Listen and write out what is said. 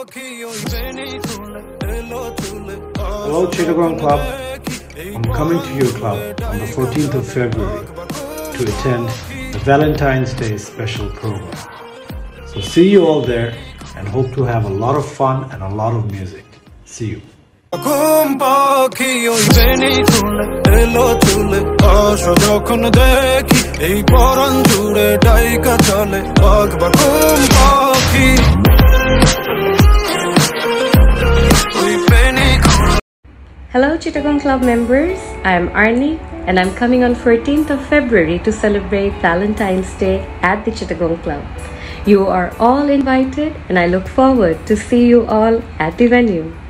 Hello Chittagong Club, I'm coming to your club on the 14th of February to attend the Valentine's Day special program. So see you all there and hope to have a lot of fun and a lot of music. See you. Hello Chittagong Club members, I am Arnie and I'm coming on 14th of February to celebrate Valentine's Day at the Chittagong Club. You are all invited and I look forward to see you all at the venue.